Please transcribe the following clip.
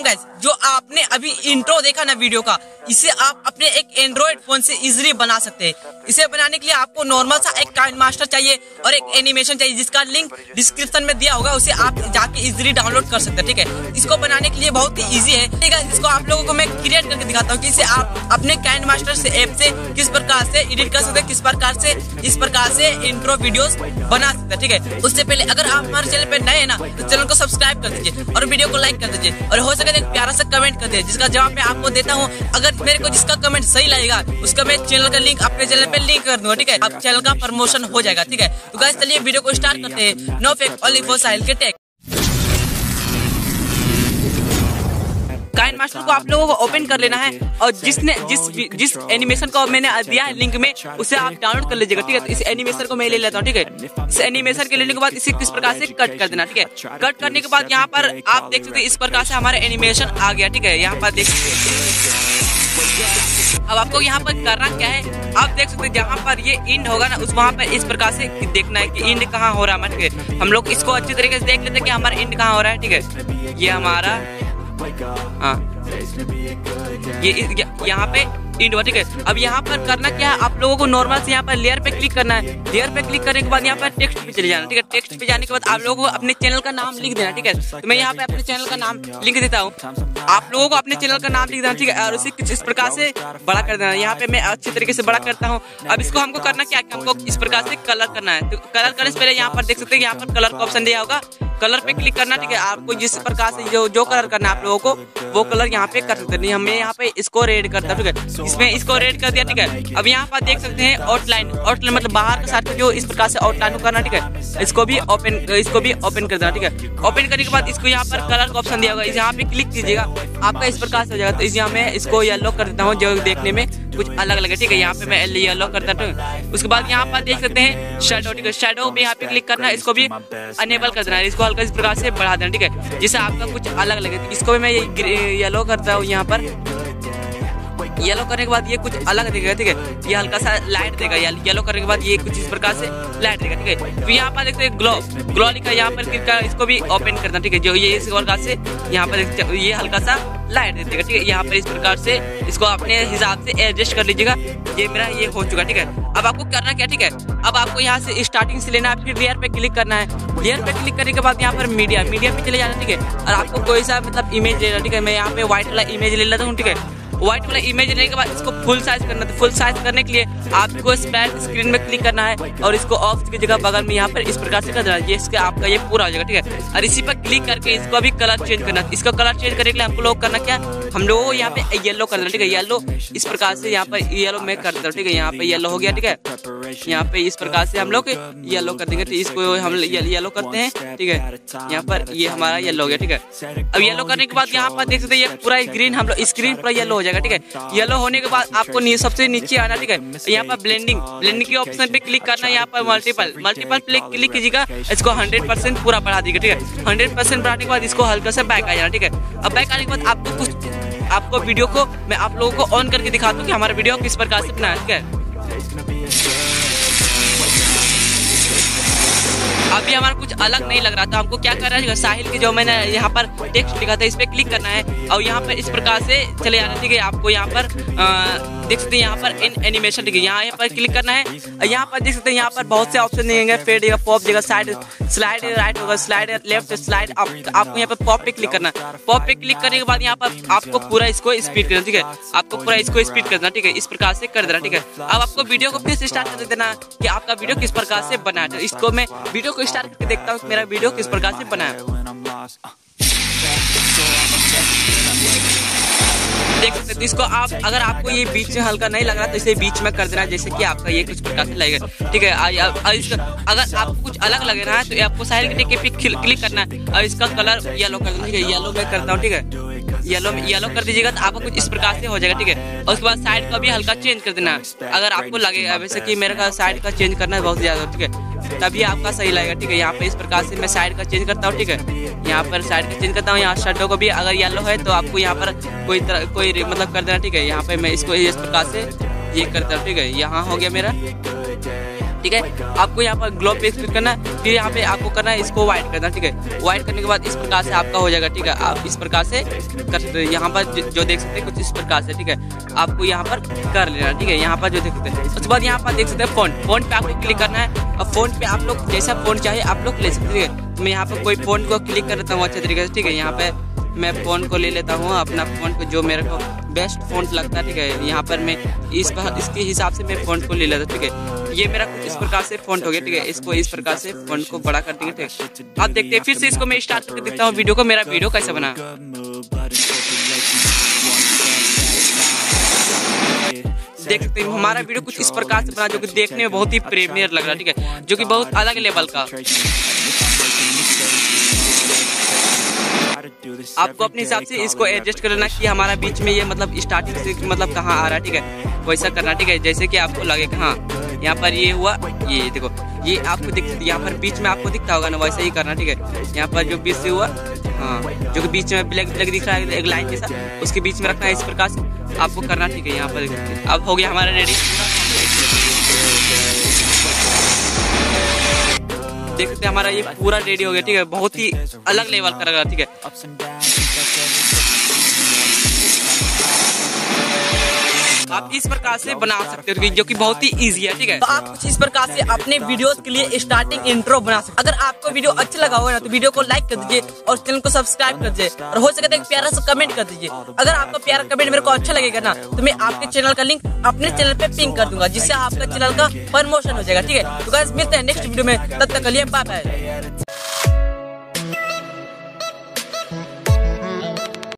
काम गाइस, जो आपने अभी इंट्रो देखा ना वीडियो का, इसे आप अपने एक एंड्रॉइड फोन से इजीली बना सकते हैं। इसे बनाने के लिए आपको नॉर्मल सा एक काइन मास्टर चाहिए और एक एनिमेशन चाहिए, जिसका लिंक डिस्क्रिप्शन में दिया होगा, उसे आप जाके इजीली डाउनलोड कर सकते हैं। ठीक है, इसको बनाने के लिए बहुत ही इजी है। ठीक है, इसको आप लोगों को मैं क्रिएट करके दिखाता हूँ कि इसे आप अपने काइन मास्टर से ऐप से किस प्रकार से एडिट कर सकते हैं, किस प्रकार से इस प्रकार से इंट्रो वीडियोस बना सकते हैं। ठीक है, उससे पहले अगर आप हमारे चैनल पे नए हैं ना, तो चैनल को सब्सक्राइब कर दीजिए और वीडियो को लाइक कर दीजिए, और हो सके तो एक प्यारा सा कमेंट कर दीजिए, जिसका जवाब मैं आपको देता हूँ। अगर मेरे को जिसका कमेंट सही लगेगा, उसका मैं चैनल का लिंक अपने चैनल पे लिंक कर दूंगा। ठीक है, अब चैनल का प्रमोशन हो जाएगा। ठीक है, तो गाइस चलिए वीडियो को स्टार्ट करते हैं। No fake only for Sahil के टेक। काइन मास्टर को आप लोगों को ओपन कर लेना है, और जिस एनिमेशन को मैंने दिया है लिंक में, उसे आप डाउनलोड कर लीजिएगा। ठीक है, तो इस एनिमेशन को मैं ले लेता हूँ। ठीक है, इस एनिमेशन के लेने के बाद इसे किस प्रकार से कट कर देना। ठीक है, कट करने के बाद यहाँ पर आप देख सकते हैं इस प्रकार से हमारा एनिमेशन आ गया। ठीक है, यहाँ पर देख सकते हैं। अब आपको यहाँ पर करना क्या है, आप देख सकते हैं जहाँ पर ये इंड होगा ना, उस वहाँ पर इस प्रकार से देखना है कि इंड कहाँ हो रहा है। ठीक है, हम लोग इसको अच्छी तरीके से देख लेते हैं कि हमारा इंड कहाँ हो रहा है। ठीक है, ये हमारा ये यहाँ पे इंड हुआ। ठीक है, अब यहाँ पर करना क्या है, आप लोगों को नॉर्मल से यहाँ पर लेयर पे क्लिक करना है। लेयर पे क्लिक करने के बाद यहाँ पर टेक्स्ट पे चले जाना। ठीक है, टेक्स्ट पे जाने के बाद आप लोगों को अपने चैनल का नाम लिख देना। ठीक है, तो मैं यहाँ पे अपने चैनल का नाम लिख देता हूँ। आप लोगों को अपने चैनल का नाम लिख देना। ठीक है, और उसे कुछ इस प्रकार से बड़ा कर देना। यहाँ पे मैं अच्छी तरीके से बड़ा करता हूँ। अब इसको हमको करना क्या है, हमको इस प्रकार से कलर करना है। तो कलर करने से पहले यहाँ पर देख सकते हैं, यहाँ पर कलर का ऑप्शन दिया होगा, कलर पे क्लिक करना। ठीक है, आपको जिस प्रकार से जो कलर करना है आप लोगों को, वो कलर यहाँ पे कर सकते हैं। हमें यहाँ पे इसको रेड करता है। ठीक है, इसमें इसको रेड कर दिया। ठीक है, अब यहाँ पर देख सकते हैं आउटलाइन मतलब बाहर के साथ जो इस प्रकार से आउटलाइन करना। ठीक है, इसको भी ओपन कर देना। ठीक है, ओपन करने के बाद इसको यहाँ पर कलर का ऑप्शन दिया होगा, यहाँ पे क्लिक कीजिएगा, आपका इस प्रकार से हो जाएगा। तो यहाँ मैं इसको येलो कर देता हूँ, जो देखने में कुछ अलग लगे। ठीक है, यहाँ पे मैं येलो कर देता हूँ। उसके बाद यहाँ पर देख सकते हैं शैडो। ठीक है, शैडो पे यहाँ पे क्लिक करना है, इसको भी अनेबल कर देना है, इसको हल्का इस प्रकार से बढ़ा देना। ठीक है, जिससे आपका कुछ अलग लगे। तो इसको भी मैं येलो करता हूँ। यहाँ पर येलो करने के बाद ये कुछ अलग देगा। ठीक है, ये हल्का सा लाइट देगा। येलो करने के बाद ये कुछ इस प्रकार से लाइट देगा। ठीक है, तो यहाँ पर देखते हैं ग्लो लिखा, यहाँ पर क्लिक कर इसको भी ओपन करना। ठीक है, जो ये इस प्रकार से यहाँ पर ये हल्का सा लाइट देगा। ठीक है, यहाँ पर इस प्रकार से इसको अपने हिसाब से एडजस्ट कर लीजिएगा। ये मेरा ये हो चुका। ठीक है, अब आपको करना क्या, ठीक है, अब आपको यहाँ से स्टार्टिंग से लेना है, फिर लेयर पे क्लिक करना है। लेयर पे क्लिक करने के बाद यहाँ पर मीडिया पे चले जाना। ठीक है, और आपको कोई सा मतलब इमेज लेना। ठीक है, मैं यहाँ पे व्हाइट वाला इमेज ले लेता हूँ। ठीक है, व्हाइट वाला इमेज लेने के बाद इसको फुल साइज करना है। फुल साइज करने के लिए आपको स्प्लिट स्क्रीन में क्लिक करना है, और इसको ऑफ की जगह बगल में यहाँ पर इस प्रकार से कर देना है। ये इसका आपका ये पूरा हो जाएगा। ठीक है, और इसी पर क्लिक करके इसको अभी कलर चेंज करना है। इसका कलर चेंज करने के लिए हमको लोग करना क्या, हम लोगों को यहाँ पे येलो करना। ठीक है, येलो इस प्रकार से यहाँ पर येलो मैं कर देता हूँ। ठीक है, यहाँ पे येलो हो गया। ठीक है, यहाँ पे इस प्रकार से हम लोग येलो कर देंगे। इसको हम येलो करते हैं। ठीक है, यहाँ पर ये हमारा येलो हो गया। ठीक है, अब येलो करने के बाद यहाँ पर देख सकते हैं ये पूरा ग्रीन हम लोग स्क्रीन पूरा येलो हो जाएगा। ठीक है, येलो होने के बाद आपको सबसे नीचे आना। ठीक है, यहाँ पर ब्लेंडिंग के ऑप्शन पे क्लिक करना है। यहाँ पर मल्टीपल क्लिक कीजिएगा, इसको 100% पूरा बढ़ा दीजिएगा। ठीक है, 100% बढ़ाने के बाद इसको हल्का से बैक आ जाना। ठीक है, अब बैक आने के बाद आपको वीडियो को मैं आप लोगों को ऑन करके दिखाता हूँ कि हमारा वीडियो किस प्रकार से बनाया। ठीक है, अभी हमारा कुछ अलग नहीं लग रहा था, हमको क्या करना है, साहिल की जो मैंने यहाँ पर टेक्स्ट लिखा था इस पे क्लिक करना है, और यहाँ पर इस प्रकार से चले जाना। ठीक है, आपको यहाँ पर देख सकते हैं यहाँ पर इन एनिमेशन। ठीक है, यहाँ पर क्लिक करना है। यहाँ पर देख सकते हैं यहाँ पर बहुत से ऑप्शन देंगे, फेड देगा, पॉप देगा, साइड स्लाइड राइट होगा, स्लाइड लेफ्ट स्लाइड। आपको यहाँ पर पॉप पे क्लिक करना है। पॉप पे क्लिक करने के बाद यहाँ पर आपको पूरा इसको स्पीड करना। ठीक है, आपको पूरा इसको स्पीड करना। ठीक है, इस प्रकार से कर देना। ठीक है, अब आपको वीडियो को फिर से स्टार्ट कर देना कि आपका वीडियो किस प्रकार से बना है। इसको मैं वीडियो को स्टार्ट करके देखता हूँ मेरा वीडियो किस प्रकार से बना है। देख सकते हैं, इसको आप अगर आपको ये बीच में हल्का नहीं लग रहा तो इसे बीच में कर देना, जैसे कि आपका ये कुछ प्रकार से लगेगा। ठीक है, अगर आपको कुछ अलग लगे ना तो आपको साहिल के पे क्लिक करना है, और इसका कलर येलो कर देना। ठीक है, येलो मैं करता हूँ। ठीक है, येलो कर दीजिएगा तो आपको कुछ इस प्रकार से हो जाएगा। ठीक है, और उसके बाद साइड का भी हल्का चेंज कर देना अगर आपको लगेगा, वैसे कि मेरे का साइड का चेंज करना है बहुत ज्यादा। ठीक है, तभी आपका सही लगेगा। ठीक है, यहाँ पे इस प्रकार से मैं साइड का चेंज करता हूँ। ठीक है, यहाँ पर साइड का चेंज करता हूँ। यहाँ शर्टों को भी अगर येलो है तो आपको यहाँ पर कोई मतलब कर देना। ठीक है, यहाँ पे मैं इसको इस प्रकार से ये करता हूँ। ठीक है, यहाँ हो गया मेरा। ठीक है। आपको यहाँ पर ग्लोब पे क्लिक करना है, फिर यहाँ पे आपको करना है इसको व्हाइट करना, ठीक है। व्हाइट करने के बाद इस प्रकार से आपका हो जाएगा, ठीक है। आप इस प्रकार से कर सकते हैं, यहाँ पर जो देख सकते हैं कुछ इस प्रकार से, ठीक है। आपको यहाँ पर कर लेना, ठीक है। यहाँ पर जो देख सकते हैं, उसके बाद यहाँ पर देख सकते हैं फ़ॉन्ट पे आपको क्लिक करना है। और फ़ॉन्ट पे आप लोग जैसा फ़ॉन्ट चाहिए आप लोग ले सकते हैं, ठीक है। तो मैं यहाँ पर कोई फ़ॉन्ट को क्लिक कर लेता हूँ अच्छे तरीके से, ठीक है। यहाँ पे मैं फ़ॉन्ट को ले लेता हूँ, अपना फ़ॉन्ट को जो मेरे को बेस्ट फ़ॉन्ट लगता है, ठीक है। यहाँ पर मैं इसके हिसाब से मैं फ़ॉन्ट को ले लेता हूँ, ठीक है। ये मेरा कुछ इस प्रकार से फ़ॉन्ट हो गया, ठीक है। इसको इस प्रकार से फ़ॉन्ट को बड़ा कर देंगे, ठीक है। आप देखते हैं फिर से इसको मैं स्टार्ट करके देखता हूँ वीडियो को, मेरा वीडियो कैसा बना। देख सकते हैं हमारा वीडियो कुछ इस प्रकार से बना, जो कि देखने में बहुत ही प्रीमियर लग रहा है, ठीक है। जो कि बहुत अलग लेवल का। आपको अपने हिसाब से इसको एडजस्ट कर लेना कि हमारा बीच में ये मतलब स्टार्टिंग से मतलब कहाँ आ रहा है, ठीक है। वैसा करना, ठीक है। जैसे कि आपको लगे हाँ यहाँ पर ये हुआ, ये देखो ये आपको दिख, यहाँ पर बीच में आपको दिखता होगा ना, वैसा ही करना, ठीक है। यहाँ पर जो बीच से हुआ, हाँ जो कि बीच में ब्लैक ब्लैक दिख रहा है एक लाइन जैसा, उसके बीच में रखना है, इस प्रकार से आपको करना, ठीक है। यहाँ पर अब हो गया हमारा रेडी। देख सकते हैं हमारा ये पूरा रेडी हो गया, ठीक है। बहुत ही अलग लेवल का लग रहा है, ठीक है। आप इस प्रकार से बना सकते हो, जो कि बहुत ही इजी है, ठीक है। तो आप कुछ इस प्रकार से अपने वीडियोस के लिए स्टार्टिंग इंट्रो बना सकते हैं। अगर आपको वीडियो अच्छा लगा होगा ना तो वीडियो को लाइक कर दीजिए और चैनल को सब्सक्राइब कर दीजिए, और हो सके तो एक प्यारा सा कमेंट कर दीजिए। अगर आपका प्यारा कमेंट मेरे को अच्छा लगेगा ना तो मैं आपके चैनल का लिंक अपने चैनल पे पिन कर दूंगा, जिससे आपका चैनल का प्रमोशन हो जाएगा, ठीक है। तो गाइस मिलते हैं नेक्स्ट वीडियो में, तब तक के लिए बाय बाय।